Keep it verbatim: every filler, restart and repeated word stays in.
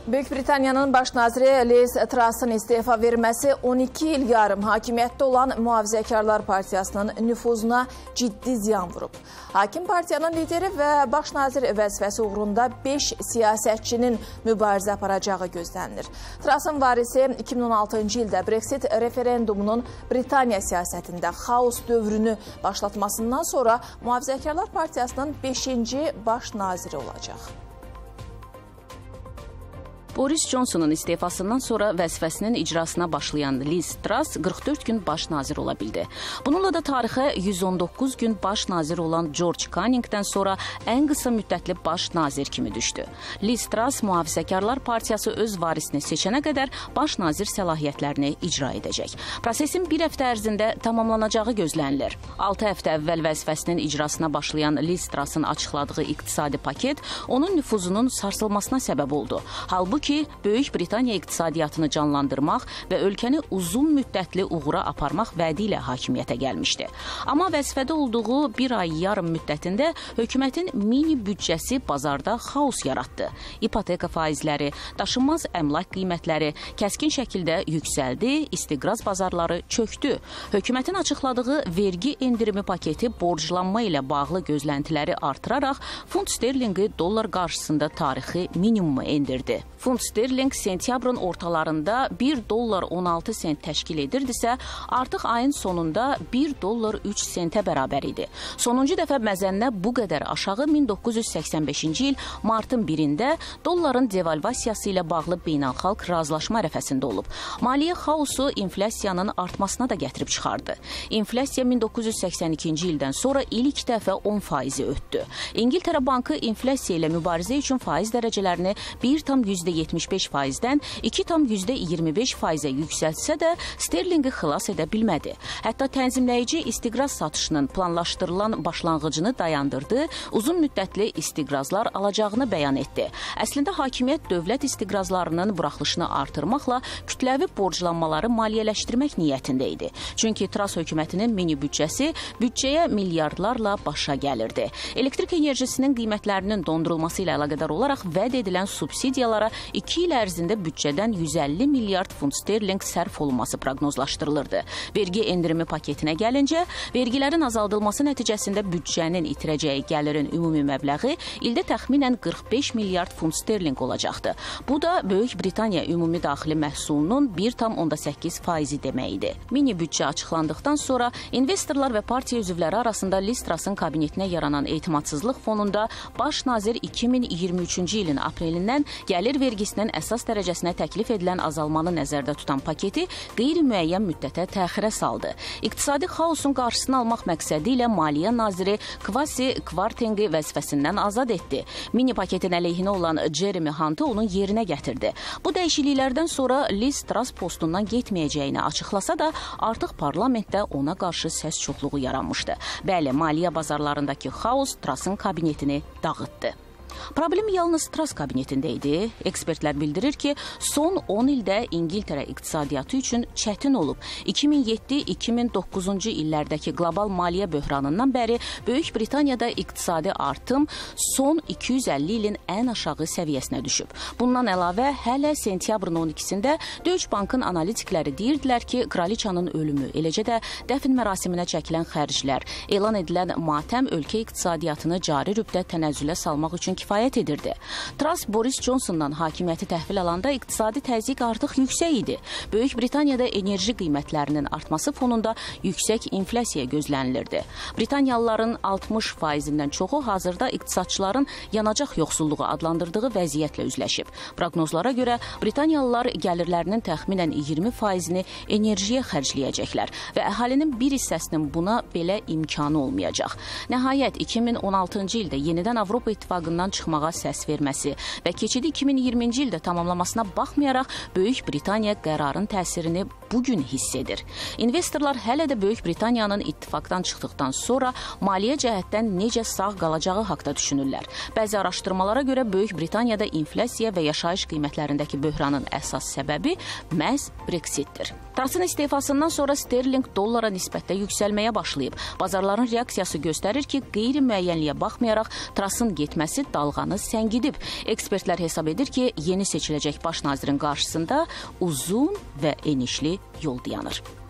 Böyük Britaniyanın baş naziri Liz Truss'ın istefa verməsi on iki il yarım hakimiyyətdə olan Mühafizəkarlar Partiyasının nüfuzuna ciddi ziyan vurub. Hakim partiyanın lideri və baş nazir vəzifəsi uğrunda beş siyasətçinin mübarizə aparacağı gözlənilir. Truss'ın varisi iki min on altıncı ildə Brexit referendumunun Britaniya siyasətində xaos dövrünü başlatmasından sonra Mühafizəkarlar Partiyasının beşinci baş naziri olacaq. Boris Johnson'un istefasından sonra vəzifəsinin icrasına başlayan Liz Truss qırx dörd gün baş nazir ola bildi. Bununla da tarixə yüz on doqquz gün baş nazir olan George Canningdən sonra ən qısa müddətli baş nazir kimi düşdü. Liz Truss Mühafizəkarlar Partiyası öz varisini seçənə qədər baş nazir səlahiyyətlərini icra edəcək. Prosesin bir həftə ərzində tamamlanacağı gözlənilir. altı həftə əvvəl vəzifəsinin icrasına başlayan Liz Truss'ın açıqladığı iqtisadi paket onun nüfuzunun sarsılmasına səbəb oldu. Halbuki ki, Böyük Britaniya iqtisadiyyatını canlandırmaq və ölkəni uzun müddətli uğura aparmaq vədi ilə hakimiyyətə gəlmişdi. Amma vəzifədə olduğu bir ay yarım müddətində hökumətin mini büdcəsi bazarda xaos yaratdı. İpoteka faizləri, daşınmaz əmlak qiymətləri kəskin şəkildə yüksəldi, istiqraz bazarları çöktü. Hökumətin açıqladığı vergi endirimi paketi borclanma ilə bağlı gözləntiləri artıraraq funt sterlinqi dollar qarşısında tarixi minimumu endirdi. Funt sterling sentyabrın ortalarında bir dollar on altı sent təşkil edirdisə, artıq ayın sonunda bir dollar üç sentə bərabər idi. Sonuncu dəfə məzənnə bu qədər aşağı min doqquz yüz səksən beşinci il martın birində dolların devalvasiyası ilə bağlı beynəlxalq razılaşma ərəfəsində olub. Maliyyə xaosu inflyasiyanın artmasına da gətirib çıxardı. İnflyasiya min doqquz yüz səksən ikinci ildən sonra ilk dəfə on faizi ötdü. İngiltərə Bankı inflyasiya ilə mübarizə üçün faiz dərəcələrini bir tam yüzdə yetmiş beş faizdən iki tam yüzdə iyirmi beş faizə yüksəltsə də sterlinqi xilas edə bilmədi. Hətta tənzimləyici istiqraz satışının planlaşdırılan başlanğıcını dayandırdı, uzun müddətli istiqrazlar alacağını bəyan etdi. Əslində hakimiyyət dövlət istiqrazlarının buraxılışını artırmaqla kütləvi borclanmaları maliyyələşdirmək niyyətində idi. Çünki Truss hökumətinin mini büdcəsi büdcəyə milyardlarla başa gəlirdi. Elektrik enerjisinin qiymətlərinin dondurulması ilə əlaqədar olaraq vəd edilən subsidiyalara iki il ərzində büdcədən yüz əlli milyard funt sterling sərf olunması proqnozlaşdırılırdı. Vergi endirimi paketinə gəlincə, vergilərin azaldılması nəticəsində büdcənin itirəcəyi gəlirin ümumi məbləği ildə təxminən qırx beş milyard funt sterling olacaqdı. Bu da Böyük Britaniya ümumi daxili məhsulunun bir tam onda səkkiz faizi demək idi. Mini büdcə açıqlandıqdan sonra investorlar və partiya üzvləri arasında Liz Truss'ın kabinetinə yaranan etimadsızlıq fonunda baş nazir iki min iyirmi üçüncü ilin aprelindən gəlir vergisinin əsas dərəcəsinə təklif edilən azalmanı nəzərdə tutan paketi qeyri-müəyyən müddətə təxirə saldı. İqtisadi xaosun qarşısını almaq məqsədi ilə Maliyyə naziri Kwasi Kwarteng'i vəzifəsindən azad etdi. Mini paketin əleyhinə olan Jeremy Hunt'ı onun yerinə gətirdi. Bu dəyişikliklərdən sonra Liz Truss postundan getməyəcəyini açıqlasa da artıq parlamentdə ona qarşı səs çoxluğu yaranmışdı. Bəli, maliyyə bazarlarındakı xaos Truss'ın kabinetini dağıtdı. Problem yalnız Truss kabinetində idi. Ekspertlər bildirir ki, son on ildə İngiltərə iqtisadiyyatı üçün çətin olub. iki min yeddi iki min doqquzuncu illərdəki qlobal maliyyə böhranından bəri Böyük Britaniyada iqtisadi artım son iki yüz əlli ilin ən aşağı səviyyəsinə düşüb. Bundan əlavə, hələ sentyabrın on ikisində Deutsche Bankın analitikləri deyirdilər ki, kraliçanın ölümü, eləcə də dəfn mərasiminə çəkilən xərclər, elan edilən matəm ölkə iqtisadiyyatını cari rübdə tənəzzülə salmaq üçün kifayət edirdi. Truss Boris Johnson'dan hakimiyyəti təhvil alanda iqtisadi təzyiq artıq yüksək idi. Böyük Britaniyada enerji qiymətlərinin artması fonunda yüksək inflyasiya gözlənilirdi. Britaniyalıların altmış faizindən çoxu hazırda iqtisadçıların yanacaq yoxsulluğu adlandırdığı vəziyyətlə üzləşib. Proqnozlara görə Britaniyalılar gəlirlərinin təxminən iyirmi faizini enerjiyə xərcləyəcəklər və əhalinin bir hissəsinin buna belə imkanı olmayacaq. Nəhayət, iki min on altıncı ildə yenidən Avropa İttifaqından çıxmağa səs verməsi və keçidi iki min iyirminci ildə tamamlamasına baxmayaraq Böyük Britaniya qərarın təsirini bugün hiss edir. İnvestorlar hələ də Böyük Britaniyanın ittifaqdan çıxdıqdan sonra maliyyə cəhətdən necə sağ qalacağı haqda düşünürlər. Bəzi araşdırmalara görə Böyük Britaniyada inflyasiya və yaşayış qiymətlərindəki böhranın əsas səbəbi məhz Brexitdir. Truss'ın istefasından sonra sterling dollara nisbətdə yüksəlməyə başlayıb. Bazarların reaksiyası göstərir ki, qeyri-müəyyənliyə baxmayaraq Truss'ın getməsi daha dalğanı səngidib. Ekspertlər hesab edir ki, yeni seçiləcək baş nazirin qarşısında uzun və enişli yol dayanır.